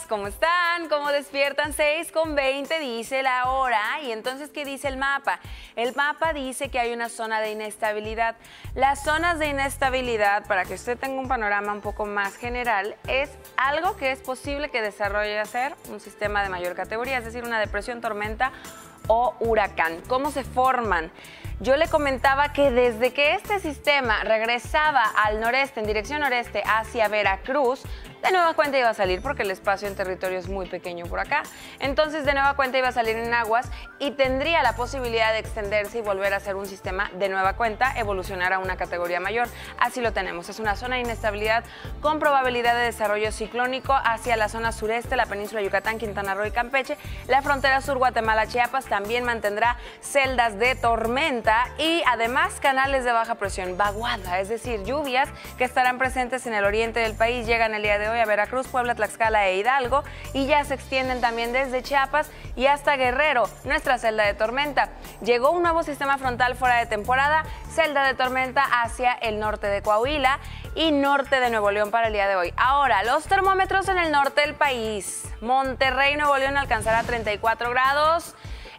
¿Cómo están? ¿Cómo despiertan? 6:20 dice la hora. ¿Y entonces qué dice el mapa? El mapa dice que hay una zona de inestabilidad. Las zonas de inestabilidad, para que usted tenga un panorama un poco más general, es algo que es posible que desarrolle a ser un sistema de mayor categoría, es decir, una depresión, tormenta o huracán. ¿Cómo se forman? Yo le comentaba que desde que este sistema regresaba al noreste, en dirección noreste, hacia Veracruz, de nueva cuenta iba a salir porque el espacio en territorio es muy pequeño por acá. Entonces, de nueva cuenta iba a salir en aguas y tendría la posibilidad de extenderse y volver a ser un sistema de nueva cuenta, evolucionar a una categoría mayor. Así lo tenemos. Es una zona de inestabilidad con probabilidad de desarrollo ciclónico hacia la zona sureste, la península de Yucatán, Quintana Roo y Campeche. La frontera sur, Guatemala, Chiapas, también mantendrá celdas de tormenta y además canales de baja presión, vaguada, es decir, lluvias que estarán presentes en el oriente del país. Llegan el día de hoy a Veracruz, Puebla, Tlaxcala e Hidalgo y ya se extienden también desde Chiapas y hasta Guerrero, nuestra celda de tormenta. Llegó un nuevo sistema frontal fuera de temporada, celda de tormenta hacia el norte de Coahuila y norte de Nuevo León para el día de hoy. Ahora, los termómetros en el norte del país. Monterrey, Nuevo León alcanzará 34 grados.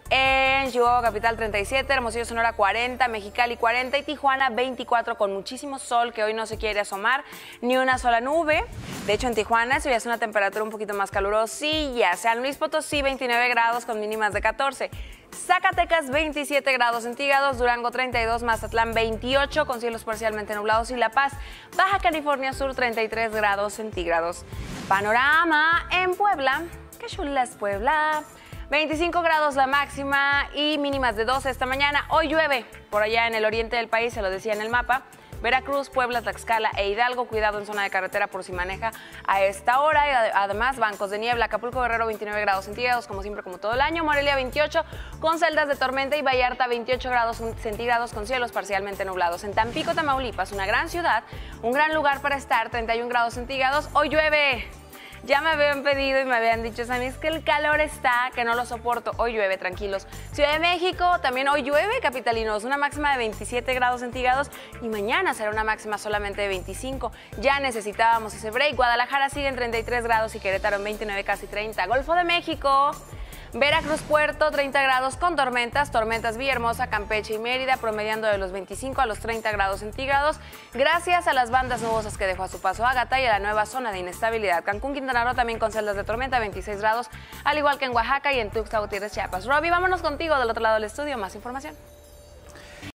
En Chihuahua capital 37, Hermosillo, Sonora 40, Mexicali 40 y Tijuana 24 con muchísimo sol que hoy no se quiere asomar ni una sola nube. De hecho, en Tijuana se hace una temperatura un poquito más calurosilla. San Luis Potosí 29 grados con mínimas de 14. Zacatecas 27 grados centígrados, Durango 32, Mazatlán 28 con cielos parcialmente nublados y La Paz, Baja California Sur 33 grados centígrados. Panorama en Puebla, qué chula es Puebla. 25 grados la máxima y mínimas de 12 esta mañana. Hoy llueve por allá en el oriente del país, se lo decía en el mapa. Veracruz, Puebla, Tlaxcala e Hidalgo, cuidado en zona de carretera por si maneja a esta hora. Y además, bancos de niebla, Acapulco, Guerrero 29 grados centígrados, como siempre, como todo el año. Morelia 28 con celdas de tormenta y Vallarta 28 grados centígrados con cielos parcialmente nublados. En Tampico, Tamaulipas, una gran ciudad, un gran lugar para estar, 31 grados centígrados. Hoy llueve. Ya me habían pedido y me habían dicho, Sammy, es que el calor está, que no lo soporto. Hoy llueve, tranquilos. Ciudad de México, también hoy llueve, capitalinos. Una máxima de 27 grados centígrados y mañana será una máxima solamente de 25. Ya necesitábamos ese break. Guadalajara sigue en 33 grados y Querétaro en 29, casi 30. Golfo de México. Veracruz, Puerto, 30 grados con tormentas, Villahermosa, Campeche y Mérida, promediando de los 25 a los 30 grados centígrados, gracias a las bandas nubosas que dejó a su paso Ágata y a la nueva zona de inestabilidad. Cancún, Quintana Roo también con celdas de tormenta, 26 grados, al igual que en Oaxaca y en Tuxtla Gutiérrez, Chiapas. Robbie, vámonos contigo del otro lado del estudio, más información.